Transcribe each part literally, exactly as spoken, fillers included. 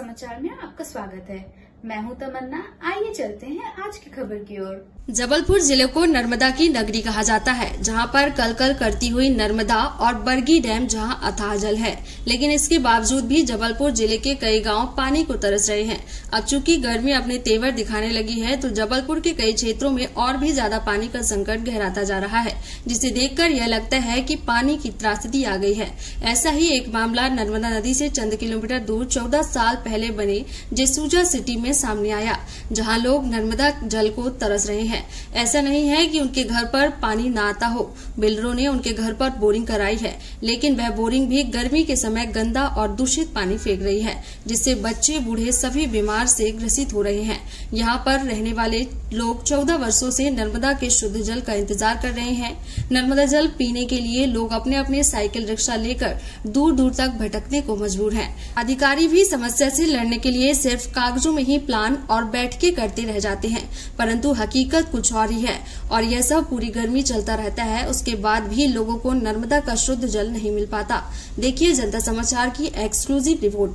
समाचार में आपका स्वागत है। मैं हूं तमन्ना। आइए चलते हैं आज की खबर की ओर। जबलपुर जिले को नर्मदा की नगरी कहा जाता है, जहां पर कल कल करती हुई नर्मदा और बरगी डैम जहां अथाह जल है, लेकिन इसके बावजूद भी जबलपुर जिले के कई गांव पानी को तरस रहे हैं। अब चूंकि गर्मी अपने तेवर दिखाने लगी है, तो जबलपुर के कई क्षेत्रों में और भी ज्यादा पानी का संकट गहराता जा रहा है, जिसे देखकर यह लगता है कि पानी की त्रासदी आ गई है। ऐसा ही एक मामला नर्मदा नदी से चंद किलोमीटर दूर चौदह साल पहले बने जसूजा सिटी में सामने आया, जहां लोग नर्मदा जल को तरस रहे हैं। ऐसा नहीं है कि उनके घर पर पानी न आता हो। बिल्डरों ने उनके घर पर बोरिंग कराई है, लेकिन वह बोरिंग भी गर्मी के समय गंदा और दूषित पानी फेंक रही है, जिससे बच्चे बूढ़े सभी बीमार से ग्रसित हो रहे हैं। यहाँ पर रहने वाले लोग चौदह वर्षों से नर्मदा के शुद्ध जल का इंतजार कर रहे हैं। नर्मदा जल पीने के लिए लोग अपने अपने साइकिल रिक्शा लेकर दूर दूर तक भटकने को मजबूर हैं। अधिकारी भी समस्या से लड़ने के लिए सिर्फ कागजों में ही प्लान और बैठकें करते रह जाते हैं, परंतु हकीकत कुछ और ही है। और यह सब पूरी गर्मी चलता रहता है, उसके बाद भी लोगों को नर्मदा का शुद्ध जल नहीं मिल पाता। देखिए जनता समाचार की एक्सक्लूसिव रिपोर्ट।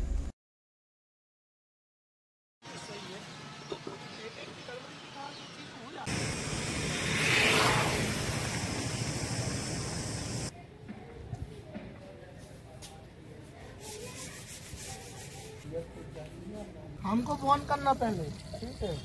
हमको फोन करना पहले, ठीक है।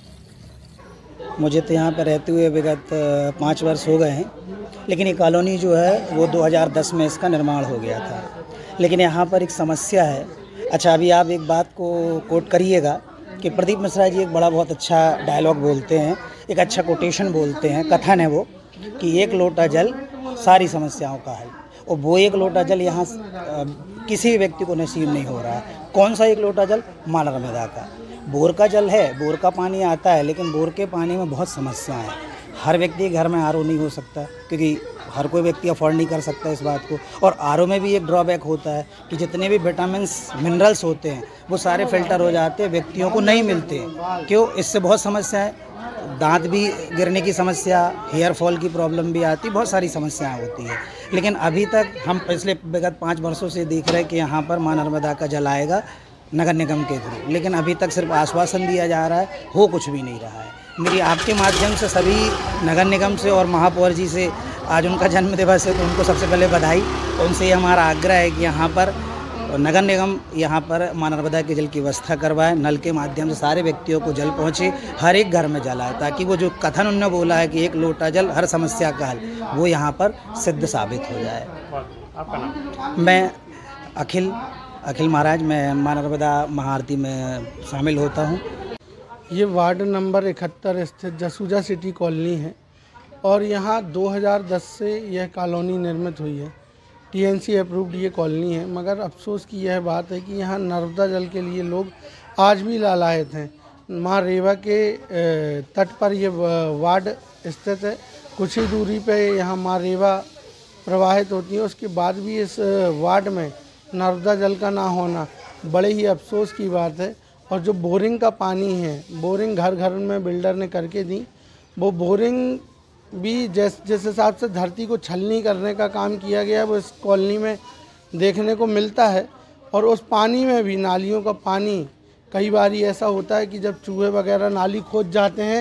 मुझे तो यहाँ पर रहते हुए विगत पाँच वर्ष हो गए हैं, लेकिन ये कॉलोनी जो है वो दो हज़ार दस में इसका निर्माण हो गया था। लेकिन यहाँ पर एक समस्या है। अच्छा, अभी आप एक बात को कोट करिएगा कि प्रदीप मिश्रा जी एक बड़ा बहुत अच्छा डायलॉग बोलते हैं, एक अच्छा कोटेशन बोलते हैं, कथन है वो कि एक लोटा जल सारी समस्याओं का हल। और वो एक लोटा जल यहाँ किसी व्यक्ति को नसीब नहीं हो रहा है। कौन सा एक लोटा जल? माँ नर्मदा का। बोर का जल है, बोर का पानी आता है, लेकिन बोर के पानी में बहुत समस्या है। हर व्यक्ति के घर में आर ओ नहीं हो सकता, क्योंकि हर कोई व्यक्ति अफोर्ड नहीं कर सकता इस बात को। और आर ओ में भी एक ड्रॉबैक होता है कि जितने भी विटामिन्स मिनरल्स होते हैं वो सारे फिल्टर हो जाते हैं, व्यक्तियों को नहीं मिलते। क्यों? इससे बहुत समस्या है। दांत भी गिरने की समस्या, हेयर फॉल की प्रॉब्लम भी आती, बहुत सारी समस्याएं होती है। लेकिन अभी तक हम पिछले विगत पाँच वर्षों से देख रहे हैं कि यहाँ पर माँ नर्मदा का जल आएगा नगर निगम के थ्रू, लेकिन अभी तक सिर्फ आश्वासन दिया जा रहा है, हो कुछ भी नहीं रहा है। मेरी आपके माध्यम से सभी नगर निगम से और महापौर जी से, आज उनका जन्म दिवस है तो उनको सबसे पहले बधाई। उनसे हमारा आग्रह है कि यहाँ पर नगर निगम यहाँ पर माँ नर्मदा के जल की व्यवस्था करवाए, नल के माध्यम से सारे व्यक्तियों को जल पहुँचे, हर एक घर में जल आए, ताकि वो जो कथन उन्होंने बोला है कि एक लोटा जल हर समस्या का हल, वो यहाँ पर सिद्ध साबित हो जाए। आपका नाम? मैं अखिल अखिल महाराज, मैं माँ नर्मदा महाआरती में शामिल होता हूँ। ये वार्ड नंबर इकहत्तर स्थित जसूजा सिटी कॉलोनी है और यहाँ दो हज़ार दस से यह कॉलोनी निर्मित हुई है। टी एन सी अप्रूव्ड ये कॉलोनी है, मगर अफसोस की यह बात है कि यहाँ नर्मदा जल के लिए लोग आज भी लालायत हैं। माँ रेवा के तट पर ये वार्ड स्थित है, कुछ ही दूरी पे यहाँ माँ रेवा प्रवाहित होती है। उसके बाद भी इस वार्ड में नर्मदा जल का ना होना बड़े ही अफसोस की बात है। और जो बोरिंग का पानी है, बोरिंग घर घर में बिल्डर ने करके दी, वो बोरिंग भी जिस जिस हिसाब से धरती को छलनी करने का काम किया गया वो इस कॉलोनी में देखने को मिलता है। और उस पानी में भी, नालियों का पानी, कई बार ऐसा होता है कि जब चूहे वगैरह नाली खोद जाते हैं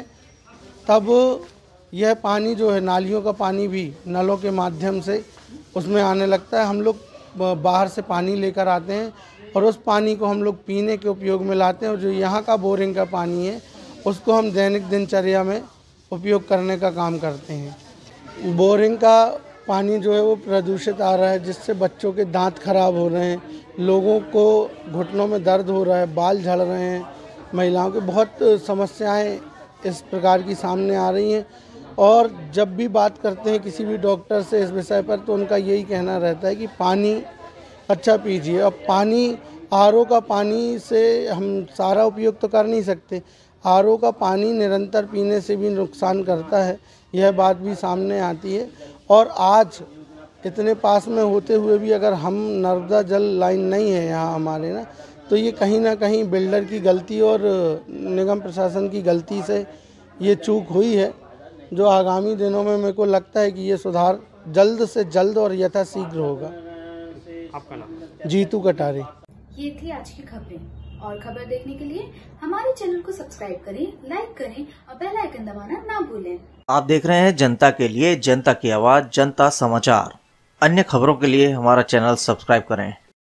तब यह पानी जो है, नालियों का पानी भी नलों के माध्यम से उसमें आने लगता है। हम लोग बाहर से पानी लेकर आते हैं और उस पानी को हम लोग पीने के उपयोग में लाते हैं, और जो यहाँ का बोरिंग का पानी है उसको हम दैनिक दिनचर्या में उपयोग करने का काम करते हैं। बोरिंग का पानी जो है वो प्रदूषित आ रहा है, जिससे बच्चों के दांत खराब हो रहे हैं, लोगों को घुटनों में दर्द हो रहा है, बाल झड़ रहे हैं, महिलाओं की बहुत समस्याएं इस प्रकार की सामने आ रही हैं। और जब भी बात करते हैं किसी भी डॉक्टर से इस विषय पर, तो उनका यही कहना रहता है कि पानी अच्छा पीजिए। अब पानी, आर ओ का पानी से हम सारा उपयोग तो कर नहीं सकते, आर ओ का पानी निरंतर पीने से भी नुकसान करता है, यह बात भी सामने आती है। और आज इतने पास में होते हुए भी अगर हम नर्मदा जल लाइन नहीं है यहाँ हमारे ना, तो ये कहीं ना कहीं बिल्डर की गलती और निगम प्रशासन की गलती से ये चूक हुई है, जो आगामी दिनों में मेरे को लगता है कि ये सुधार जल्द से जल्द और यथाशीघ्र होगा। आपका नाम? जीतू कटारे। ये थी आज की खबरें और खबर देखने के लिए हमारे चैनल को सब्सक्राइब करें, लाइक करें और बेल आइकन दबाना ना भूलें। आप देख रहे हैं जनता के लिए, जनता की आवाज, जनता समाचार। अन्य खबरों के लिए हमारा चैनल सब्सक्राइब करें।